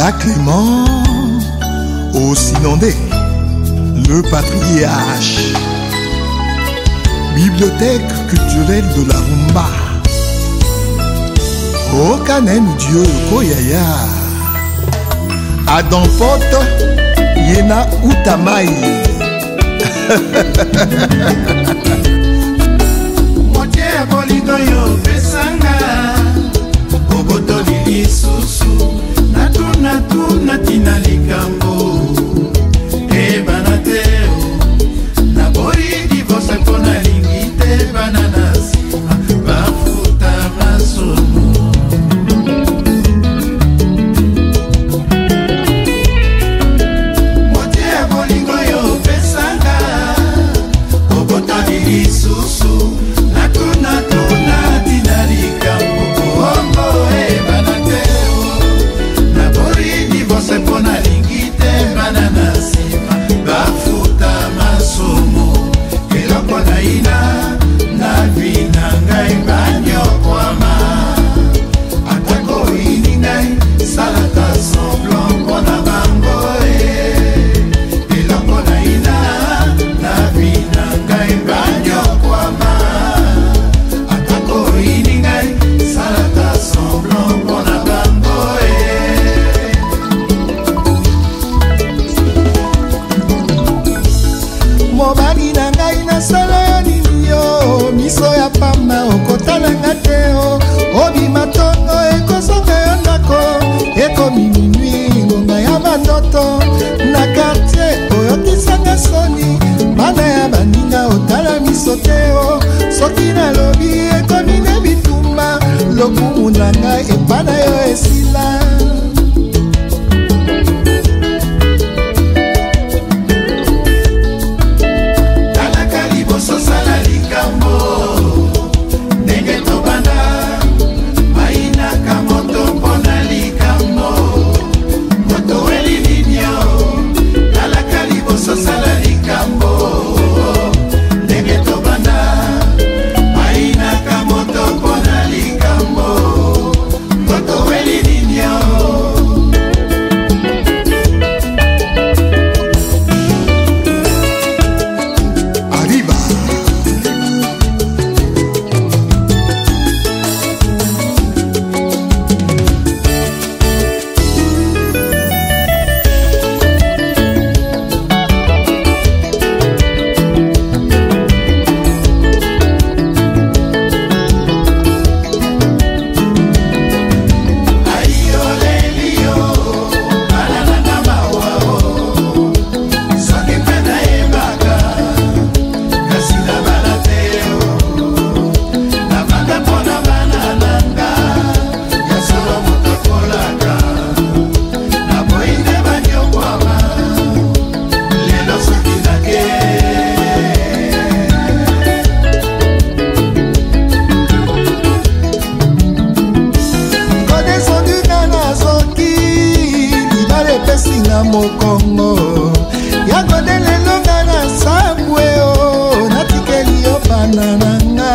Jacques Clément, aussi Nandé, le patriarche, bibliothèque culturelle de la Rumba, Okanen Dieu Koyaya, Adam Pote, Yena Utamai. Motie ya bolingo yo pesanga, oboto lilisusu, natuna tina likambo, ebana teo, na bori divorce pona lingite bananasi, bafuta masomo. Motie ya bolingo yo pesanga, oboto lilisusu, natuna tina likambo, ongo ebana teo, na bori divorce pona lingite bananasi, bafuta masomo. Eloko na ina na vina ngai banyokwama, atako ini ngai salata semblant mpona bango. Eloko na ina na vina ngai banyokwama, atako ini ngai salata semblant mpona bango. Mobali na ngai nasala yo nini yo, miso ya pamba okotala nga te o, obima tongo ekozonga yo ndako, ekomi minui ngonga ya bandoto, na kartier oyokisanga soni, bana ya baninga otala miso te o, soki nalobi ekomi na bitumba, lokumu na ngai ebana yo esila. Mokongo ya godele longa na sabwe o, natikeli yo banananga,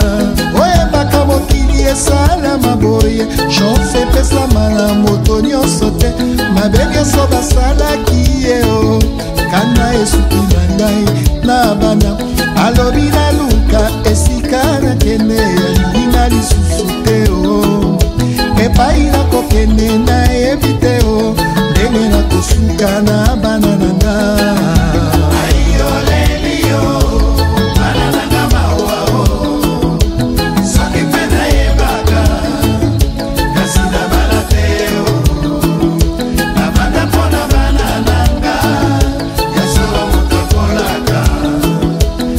oyebaka mokili esala maboye, chance pesa mala moto nyonso te, mabe nyonso basalaki ye o, kana esuki na ngai na bana, alobi naluka esika nakende ya lilinga lisusu te o, epai nakokende nayebi te o, ndenge nakosuka na bana nanga. Ayo lelio, bana nanga mawa o, soki mpe nayebaka, kasi na bana te o, na banda mpona bana nanga, ya solo moto akolaka,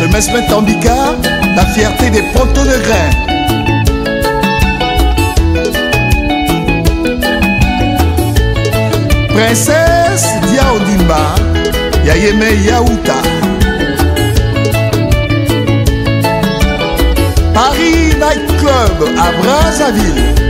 Mesme Tambika, la fierté des poteaux de grains. Princesse Dia Ondimba, Yayeme Yaouta. Paris Night Club à Brazzaville.